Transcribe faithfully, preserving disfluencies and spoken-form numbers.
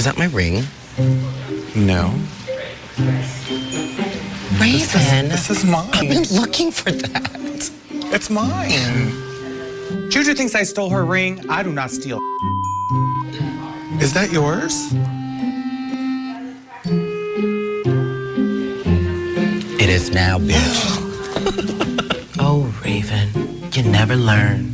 Is that my ring? No. Raven. This is, this is mine. I've been looking for that. It's mine. Juju thinks I stole her ring. I do not steal. Is that yours? It is now, bitch. Oh, Raven, you never learn.